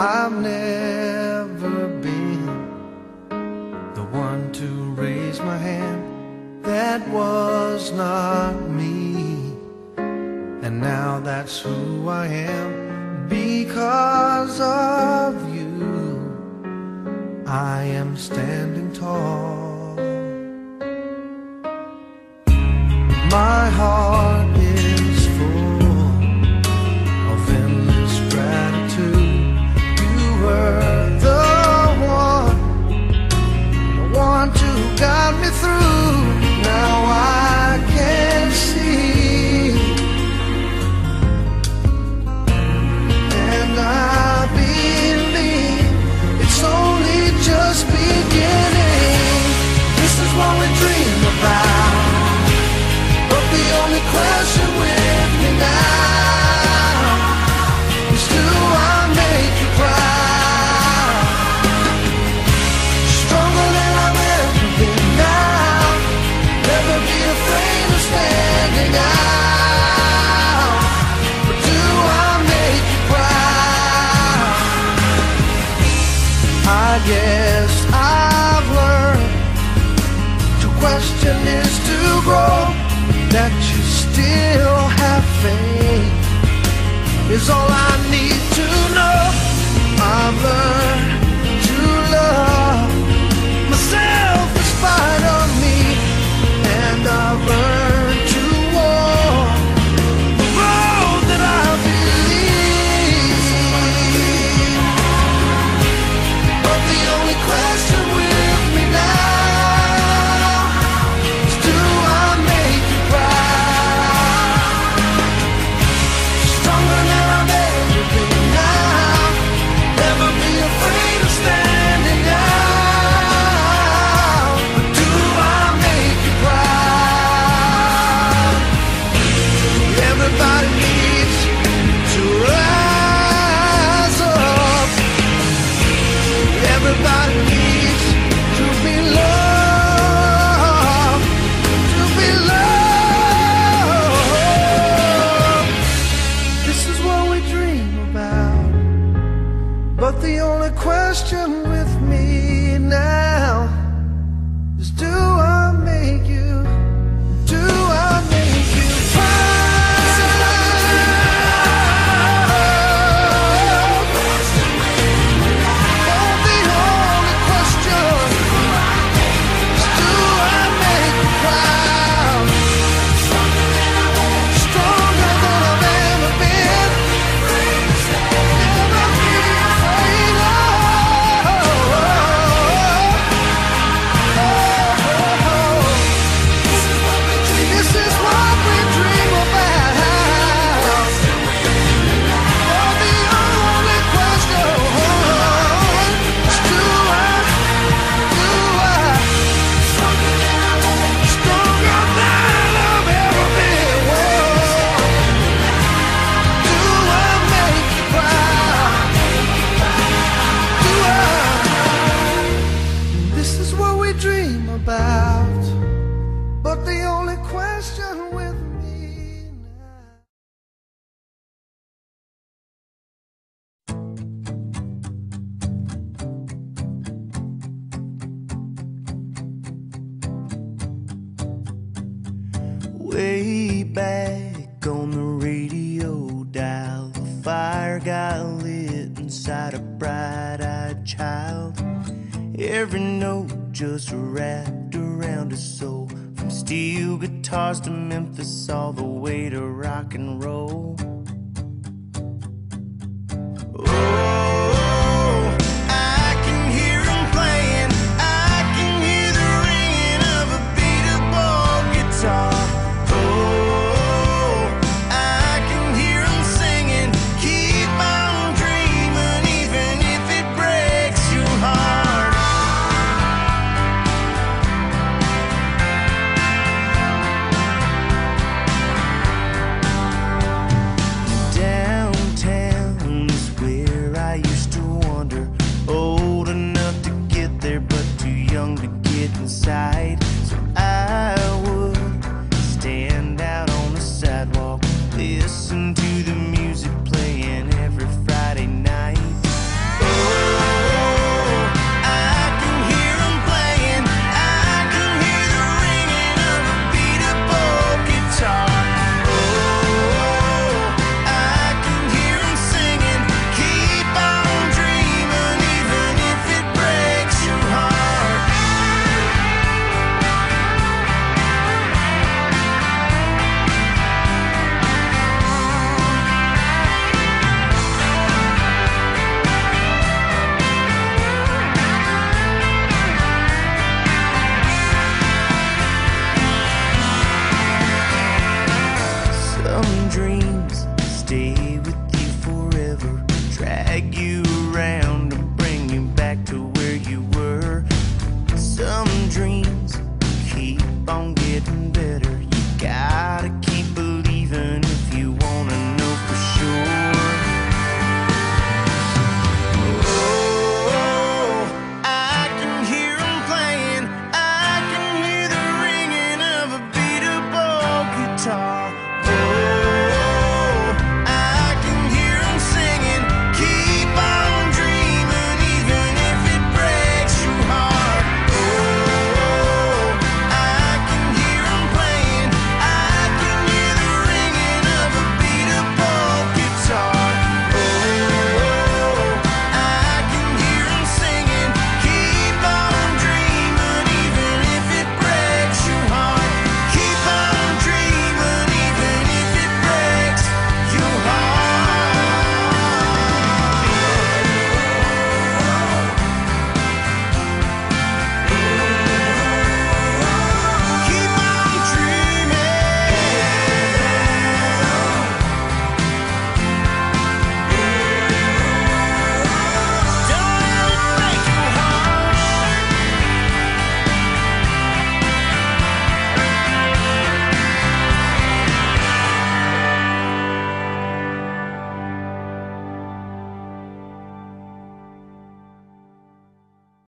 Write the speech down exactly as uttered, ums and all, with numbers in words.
I've never been the one to raise my hand. That was not me, and now that's who I am. Because of you, I am standing tall. My heart is full of endless gratitude. You were the one, the one to guide me through. Now I can see, and I believe it's only just beginning. This is what we dream about, but the only question with me now is, do I make you proud? Stronger than I've ever been now. Never be afraid of standing out. But do I make you proud? I guess I've learned to question is to grow. That you still have faith is all I need to know. I've learned to love myself in spite of me, and I've learned to walk the road that I believe. But the only question with me now is, do I make you proud? Stronger than I've ever been now. Never be afraid of standing out. But do I make you proud? Everybody needs to rise up. Everybody needs to be loved, to be loved. This is what we dream about, but the only question with me now is, do I make you, do I make you proud? Oh, the only question is, do I make you proud? Stronger than I've ever been. Never be afraid of. This is what we dream about. Oh, the only question is, do I, do I, stronger than I've ever been. Do I make you proud? Do I? This is what we dream about, but the only question with me now. Way back on the radio dial, the fire got lit inside a bright-eyed child. Every note just wrapped around his soul, from steel guitars to Memphis, all the way to rock and roll.